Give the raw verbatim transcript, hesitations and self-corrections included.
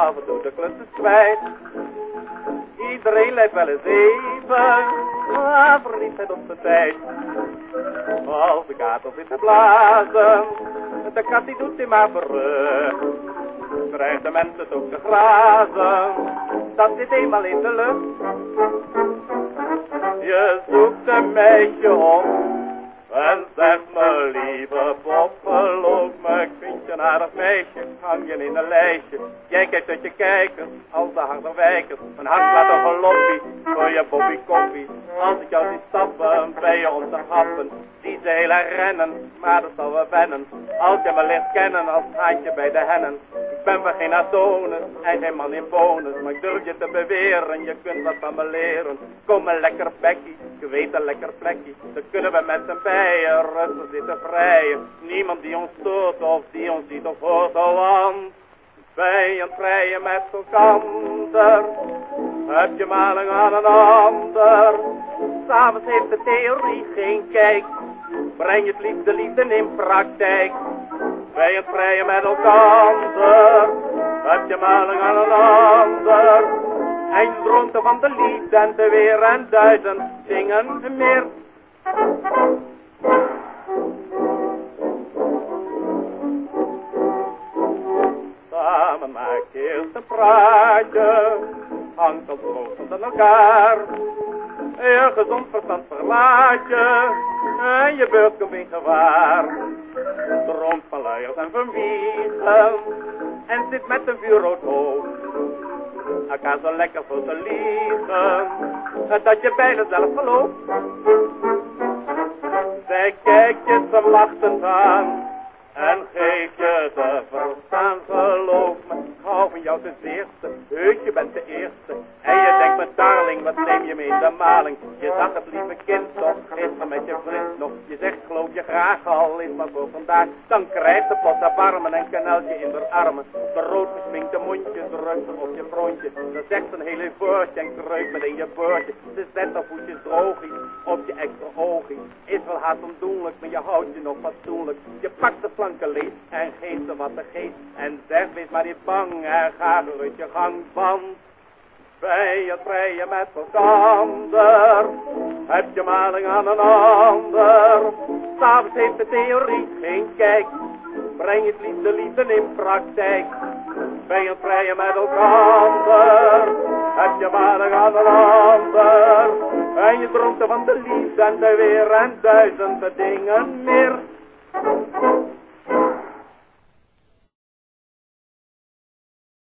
af en toe de klus is kwijt. Iedereen lijkt wel eens even, maar verliefdheid op zijn tijd. Als de kater zit te blazen, de kat die doet hij maar verrug. Krijgt de mensen het ook te grazen, dat zit eenmaal in de lucht. Je zoekt een meisje op en zegt me lieve pop, geloof me, ik vind je een aardig meisje, hang je in een lijstje. Jij kijkt uit je kijken, als de harderwijkers, een hart laat een geloppie, voor je Bobby koffie. Als ik jou zie stappen, ben je om te happen, die ze heel erg rennen, maar dat zal wel wennen. Als je me leert kennen, als haantje bij de hennen. Ik ben van geen Adonis en geen man in bonus, maar ik durf je te beweren, je kunt wat van me leren. Kom een lekker bekkie, je weet een lekker plekje, dan kunnen we met z'n bijen rustig zitten vrijen. Niemand die ons stoort of die ons ziet of hoort, oh want bij je vrijen met elkander, heb je maling aan een ander. S'avonds heeft de theorie geen kijk, breng je het liefst de liefde in praktijk. Bij het vrijen met elkander, heb je maling aan een ander. En je droomt er van de liefde en te weer en duizend dingen meer. Samen maak je eerst een praatje, hangt als rood aan elkaar. Je gezond verstand verlaat je en je beurt komt in gevaar. Droomt van luiers en van wiegen en zit met een vuurrood hoofd. Elkaar zo lekker voor te liegen, dat je bijna zelf gelooft. Zij kijkt je te wachten aan en geef je te verstaan, geloof me. Ik hou van jou ten zeerste, heus je bent de eerste. En je denkt me darling, wat neem je mee in de maling. Je zag het lieve kind toch, gisteren met je vriend nog. Je zegt geloof je graag al, is maar voor vandaag. Dan krijgt de pot haar warmen en knelt je in haar armen. De rood gesminkte mondje drukt er op je frontje. Dan zegt ze een heel woordje en kruipt met in je boordje. Ze zet haar voetjes droogjes op je extra oogjes. Is wel haast ondoenlijk, maar je houdt je nog fatsoenlijk. Je pakt de slanke leed en geeft ze wat te geeft. En zegt wees maar niet bang en ga gerust je gang, want bij het vrijen met elkander heb je maling aan een ander. S'avonds heeft de theorie geen kijk, breng je het liefde liefde in praktijk. Bij het vrijen met elkander heb je maling aan een ander. En je droomt er van de liefde en de weer en duizenden dingen meer.